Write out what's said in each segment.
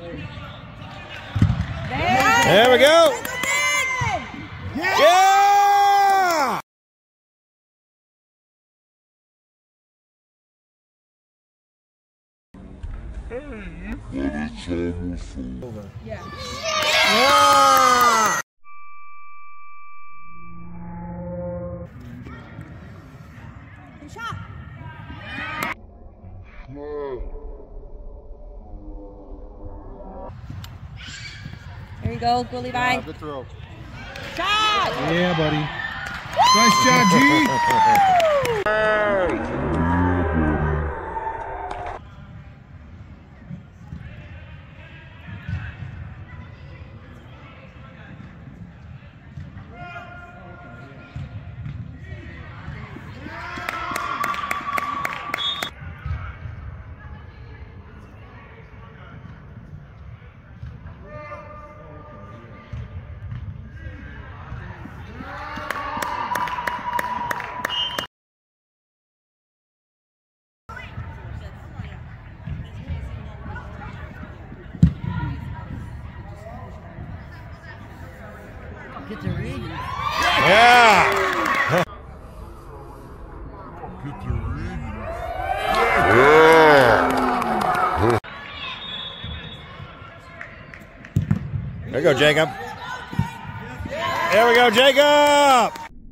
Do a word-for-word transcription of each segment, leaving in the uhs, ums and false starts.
There we go. Yeah! But it's almost over. Yeah. Yeah! Good shot. There you go. Go, Levi. Yeah, good throw. Shot! Yeah, buddy. Nice job, G. Get the ring. Yeah! Get the ring. There you go, Jacob. There we go, Jacob!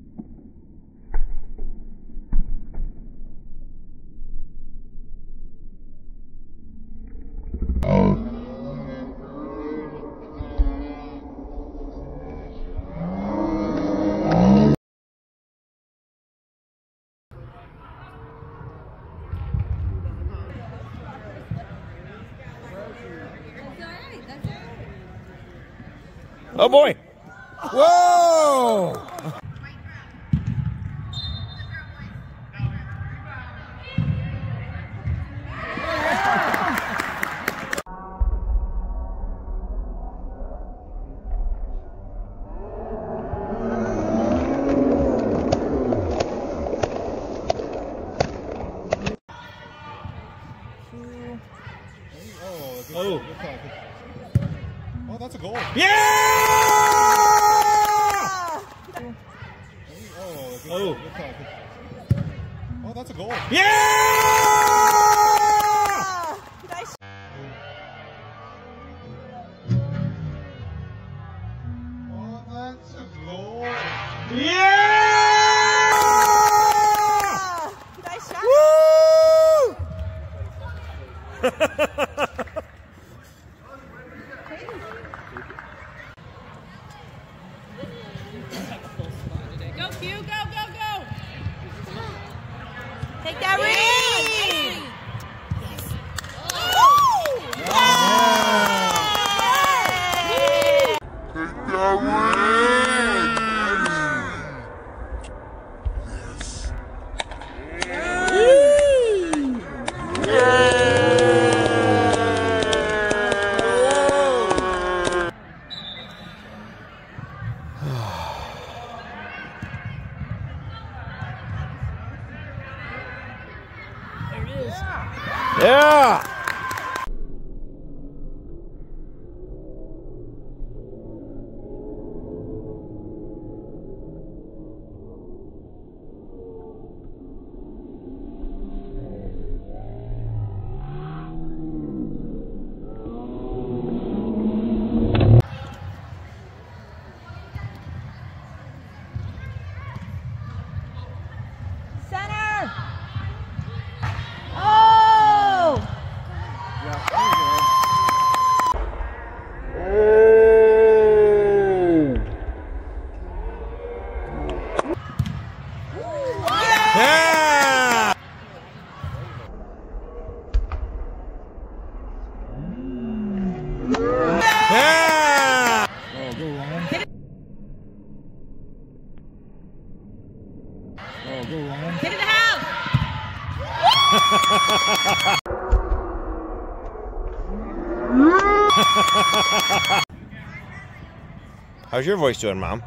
Oh boy! Whoa! Oh. Oh, that's a goal. Yeah! Oh. Oh. Oh, that's a goal. Yeah! Oh, that's a goal. Yeah! Nice shot. Woo! Go, Q. Go, go, go. Take that ring. Take that ring. There it is. Yeah! Center. Oh! Yeah! Yeah! Oh, go Ryan. Oh, go Ryan. Hit it in the house. How's your voice doing, Mom?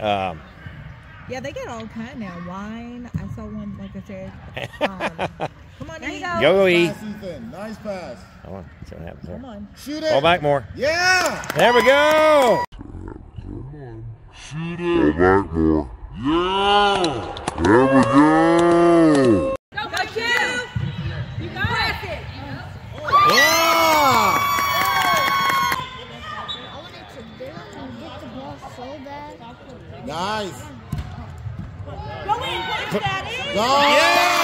Um, Yeah, they get all kind now. Wine. I saw one, like I said. Um, come on, there you go. Go, E. Pass, Ethan. Nice pass. Hold on. See what happens there. Come on. Shoot it. Ball back more. Yeah. There we go. Shoot it. Go back more. Yeah. There we go. Go, go, Q. You got it. Yeah. I wanted to do it and get the ball so bad. Nice. Go in, push that in. Go. Yeah.